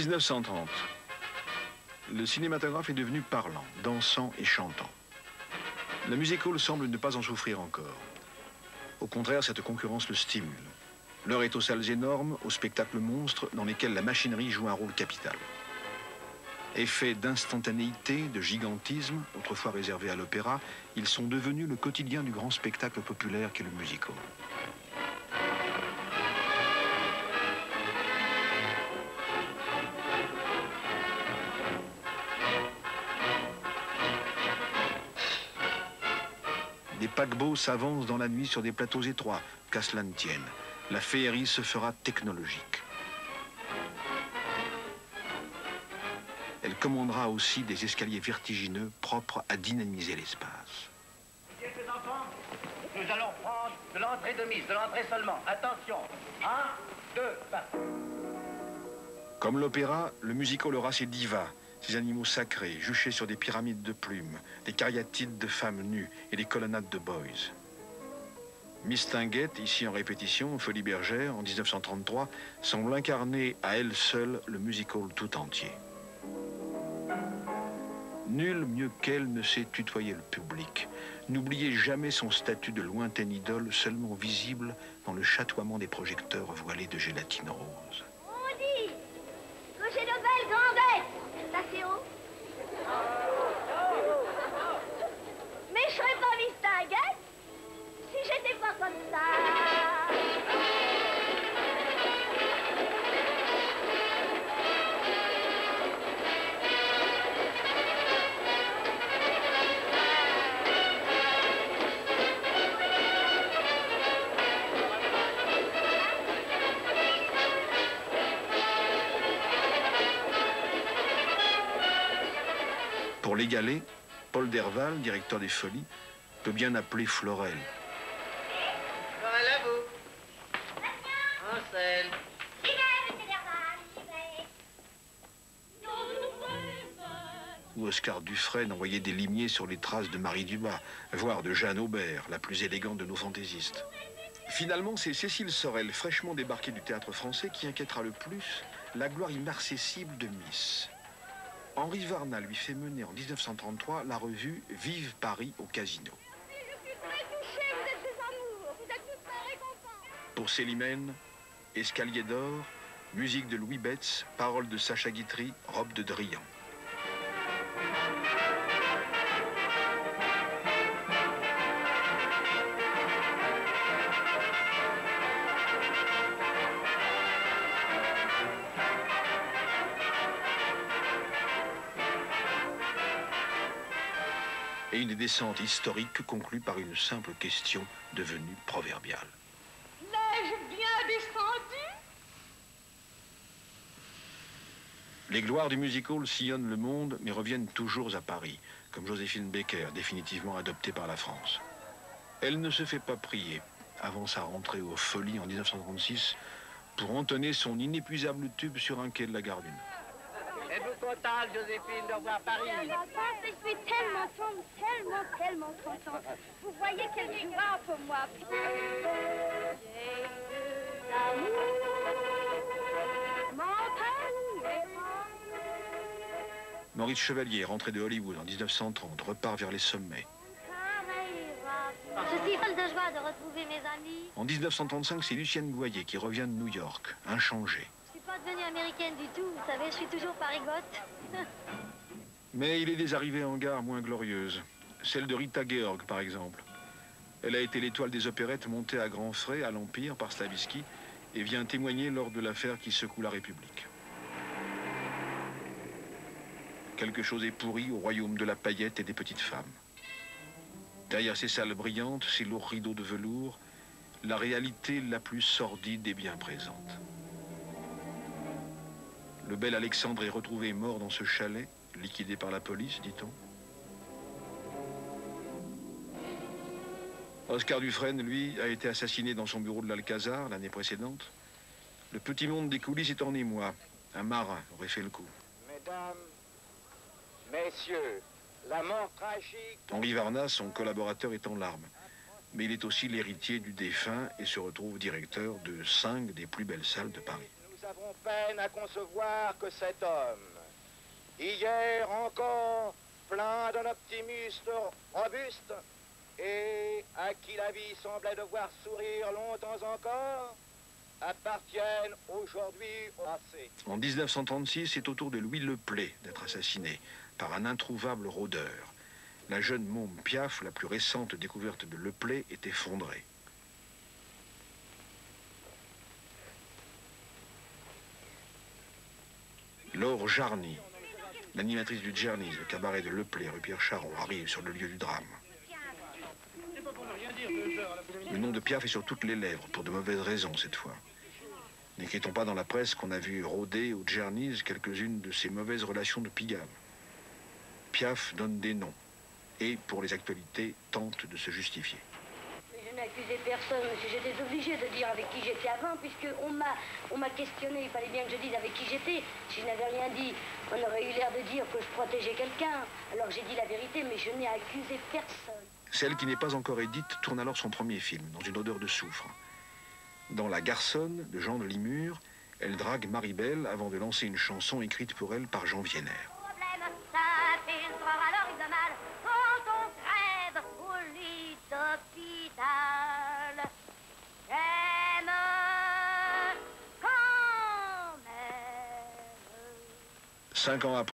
1930. Le cinématographe est devenu parlant, dansant et chantant. Le music-hall semble ne pas en souffrir encore. Au contraire, cette concurrence le stimule. L'heure est aux salles énormes, aux spectacles monstres dans lesquels la machinerie joue un rôle capital. Effets d'instantanéité, de gigantisme, autrefois réservés à l'opéra, ils sont devenus le quotidien du grand spectacle populaire qu'est le music-hall. Des paquebots s'avancent dans la nuit sur des plateaux étroits, qu'à cela ne tienne. La féerie se fera technologique. Elle commandera aussi des escaliers vertigineux propres à dynamiser l'espace. Quelques enfants, nous allons prendre de l'entrée de mise, de l'entrée seulement. Attention, 1, 2, parti. Comme l'opéra, le music-hall aura ses divas, ces animaux sacrés, juchés sur des pyramides de plumes, des cariatides de femmes nues et des colonnades de boys. Miss Tinguette, ici en répétition, Folies Bergère, en 1933, semble incarner à elle seule le music-hall tout entier. Nul mieux qu'elle ne sait tutoyer le public. N'oubliez jamais son statut de lointaine idole, seulement visible dans le chatoiement des projecteurs voilés de gélatine rose. On dit que j'ai de belles grandettes. C'est assez haut. Mais je serais pas Miss Tinguette si j'étais pas comme ça. Pour l'égaler, Paul Derval, directeur des Folies, peut bien appeler Florel. Florel à vous. Ansel. Où Oscar Dufresne envoyait des limiers sur les traces de Marie Dumas, voire de Jeanne Aubert, la plus élégante de nos fantaisistes. Finalement, c'est Cécile Sorel, fraîchement débarquée du théâtre français, qui inquiétera le plus la gloire inaccessible de Miss. Henri Varna lui fait mener en 1933 la revue Vive Paris au Casino. Pour Célimène, escalier d'or, musique de Louis Betts, paroles de Sacha Guitry, robe de Drian. Et une descente historique conclue par une simple question devenue proverbiale. L'ai-je bien descendu? Les gloires du music-hall sillonnent le monde, mais reviennent toujours à Paris, comme Joséphine Baker, définitivement adoptée par la France. Elle ne se fait pas prier, avant sa rentrée aux Folies en 1936, pour entonner son inépuisable tube sur un quai de la gare du Nord. Êtes-vous contente, Joséphine, de revoir Paris? Je suis tellement contente. Vous voyez quelle joie pour moi. Maurice Chevalier, rentré de Hollywood en 1930, repart vers les sommets. Je suis folle de joie de retrouver mes amis. En 1935, c'est Lucienne Boyer qui revient de New York, inchangée. Je suis pas devenue américaine du tout, vous savez, je suis toujours parigote. Mais il est des arrivées en gare moins glorieuses. Celle de Rita Georg, par exemple. Elle a été l'étoile des opérettes montée à grands frais à l'Empire par Slaviski et vient témoigner lors de l'affaire qui secoue la République. Quelque chose est pourri au royaume de la paillette et des petites femmes. Derrière ces salles brillantes, ces lourds rideaux de velours, la réalité la plus sordide est bien présente. Le bel Alexandre est retrouvé mort dans ce chalet, liquidé par la police, dit-on. Oscar Dufresne, lui, a été assassiné dans son bureau de l'Alcazar l'année précédente. Le petit monde des coulisses est en émoi. Un marin aurait fait le coup. Mesdames, messieurs, la mort tragique... Henri Varna, son collaborateur, est en larmes. Mais il est aussi l'héritier du défunt et se retrouve directeur de 5 des plus belles salles de Paris. Nous avons peine à concevoir que cet homme, hier encore plein d'un optimisme robuste, et à qui la vie semblait devoir sourire longtemps encore, appartiennent aujourd'hui au passé. En 1936, c'est au tour de Louis Leplay d'être assassiné par un introuvable rôdeur. La jeune môme Piaf, la plus récente découverte de Leplay, est effondrée. Laure Jarny, l'animatrice du Jarny, le cabaret de Leplay, rue Pierre Charon, arrive sur le lieu du drame. Le nom de Piaf est sur toutes les lèvres, pour de mauvaises raisons cette fois. N'écrit-on pas dans la presse qu'on a vu rôder au Jarnys quelques-unes de ces mauvaises relations de Pigalle? Piaf donne des noms et, pour les actualités, tente de se justifier. Je n'ai accusé personne, monsieur. J'étais obligée de dire avec qui j'étais avant, puisqu'on m'a questionné. Il fallait bien que je dise avec qui j'étais. Si je n'avais rien dit, on aurait eu l'air de dire que je protégeais quelqu'un. Alors j'ai dit la vérité, mais je n'ai accusé personne. Celle qui n'est pas encore édite tourne alors son premier film, dans une odeur de soufre. Dans La Garçonne de Jean de Limur, elle drague Maribel avant de lancer une chanson écrite pour elle par Jean Vienner. Problème, ça filtrera le rythme mal quand on crève au lit d'hôpital. J'aime quand même. 5 ans après,